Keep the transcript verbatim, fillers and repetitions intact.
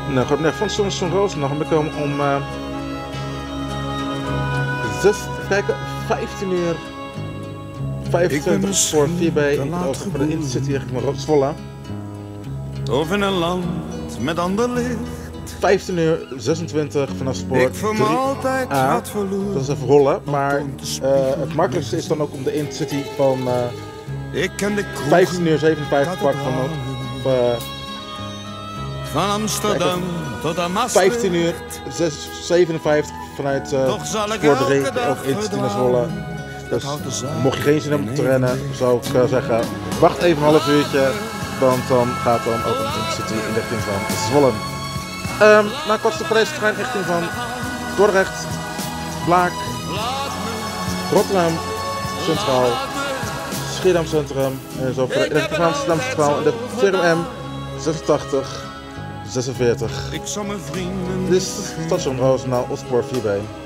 Nou, goed, nee, van soms van Roosendaal. We komen om uh, zes, kijken, vijftien uur vijfentwintig voor vier B over voor de Intercity richting Zwolle. Of in een land met ander licht. vijftien uur zesentwintig vanaf Spoor drie A. Dat is even rollen, maar uh, het makkelijkste is dan ook om de Intercity van uh, Ik ken de vijftien uur zevenenvijftig pak van uh, van Amsterdam tot aan Maastricht. vijftien uur zevenenvijftig vanuit uh, Spoor drie ook Intercity naar Zwolle. Dus mocht je geen zin hebben om te rennen, zou ik uh, zeggen, wacht even een half uurtje, want dan gaat dan ook een Intercity in de richting van Zwolle. Um, na kortste prijstrein richting van Dordrecht, Blaak, Rotterdam Centraal, Schiedam Centrum en zo verder. In de richting van Amsterdam Centraal, de V R M zesentachtig zesenveertig. Ik zal mijn vrienden. Dit is station Roosendaal, Ospoor vier B.